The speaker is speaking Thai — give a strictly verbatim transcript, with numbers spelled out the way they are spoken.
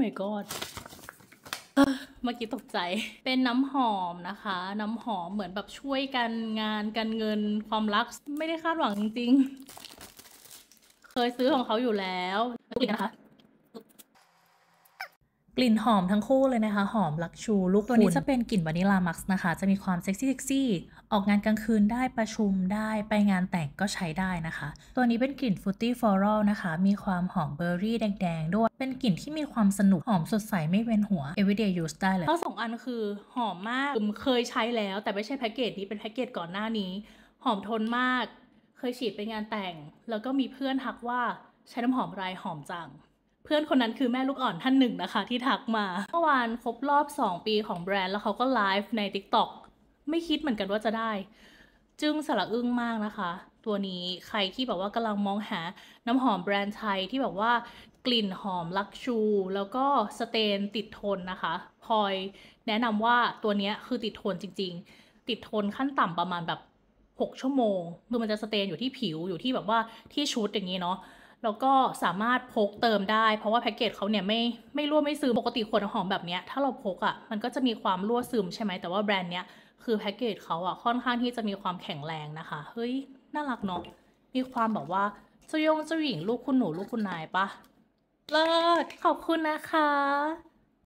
my god เมื่อกี้ตกใจเป็นน้ำหอมนะคะน้ำหอมเหมือนแบบช่วยกันงานการเงินความรักไม่ได้คาดหวังจริงๆเคยซื้อของเขาอยู่แล้วกลิ่นนะคะกลิ่นหอมทั้งคู่เลยนะคะหอมลักชูลูกตัวนี้จะเป็นกลิ่นวานิลามักซ์นะคะจะมีความเซ็กซี่เซ็กซี่ออกงานกลางคืนได้ประชุมได้ไปงานแต่งก็ใช้ได้นะคะตัวนี้เป็นกลิ่นฟรุตตี้ฟลอรัลนะคะมีความหอมเบอร์รี่แดงๆด้วยเป็นกลิ่นที่มีความสนุกหอมสดใสไม่เวียนหัว everyday use ได้เลยทั้งสองอันคือหอมมากเคยใช้แล้วแต่ไม่ใช่แพ็กเกจนี้เป็นแพ็กเกจก่อนหน้านี้หอมทนมากเคยฉีดไปงานแต่งแล้วก็มีเพื่อนทักว่าใช้น้ำหอมอะไรหอมจังเพื่อนคนนั้นคือแม่ลูกอ่อนท่านหนึ่งนะคะที่ทักมาเมื่อวานครบรอบสองปีของแบรนด์แล้วเขาก็ไลฟ์ใน ติ๊กต็อก ไม่คิดเหมือนกันว่าจะได้จึงสละอึ้งมากนะคะตัวนี้ใครที่แบบว่ากำลังมองหาน้ำหอมแบรนด์ไทยที่แบบว่ากลิ่นหอมลักชูแล้วก็สเตนติดทนนะคะพลอยแนะนำว่าตัวนี้คือติดทนจริงๆติดทนขั้นต่ำประมาณแบบหกชั่วโมงคือมันจะสเตนอยู่ที่ผิวอยู่ที่แบบว่าที่ชุดอย่างนี้เนาะแล้วก็สามารถพกเติมได้เพราะว่าแพ็กเกจเขาเนี่ยไม่ไม่รั่วไม่ซึมปกติขวดน้ำหอมแบบเนี้ยถ้าเราพกอะ่ะมันก็จะมีความรั่วซึมใช่ไหมแต่ว่าแบรนด์เนี้ยคือแพ็กเกจเขาอะ่ะค่อนข้างที่จะมีความแข็งแรงนะคะเฮ้ยน่ารักเนาะมีความแบบว่าเจ้ายงเจ้าหญิงลูกคุณหนูลูกคุณนายปะเลิศขอบคุณนะคะ